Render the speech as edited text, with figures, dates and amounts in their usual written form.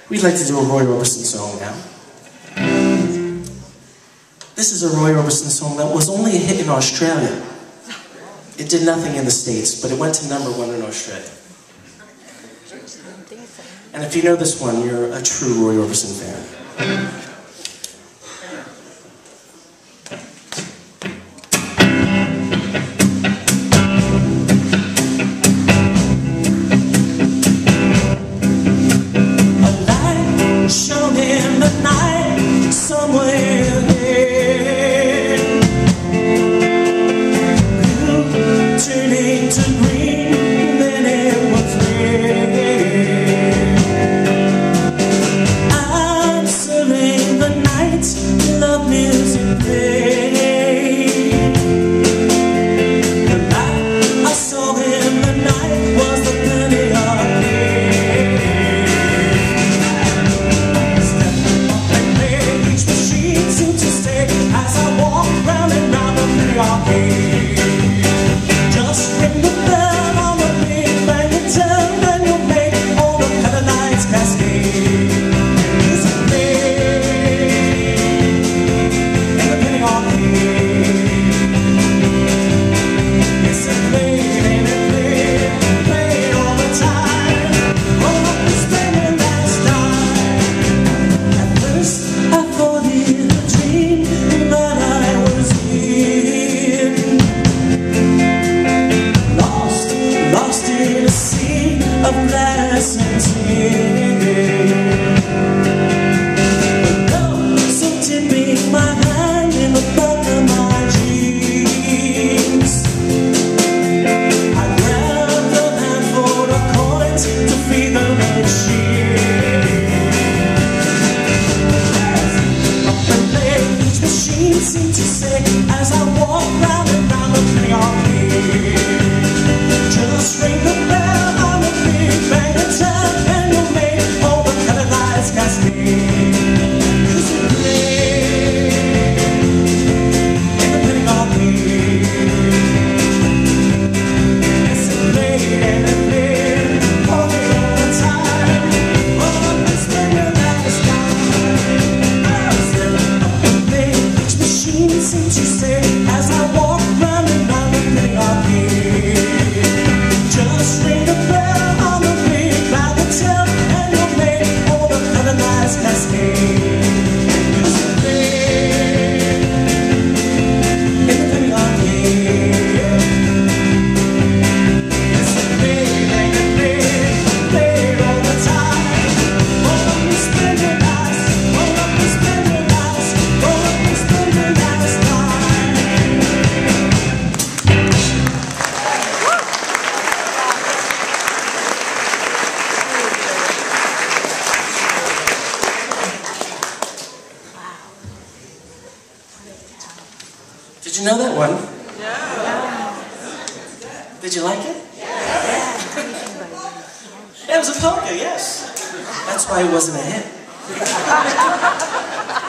We'd like to do a Roy Orbison song now. This is a Roy Orbison song that was only a hit in Australia. It did nothing in the States, but it went to #1 in Australia. And if you know this one, you're a true Roy Orbison fan. Did you know that one? Yeah. Did you like it? Yeah. It was a polka, yes. That's why it wasn't a hit.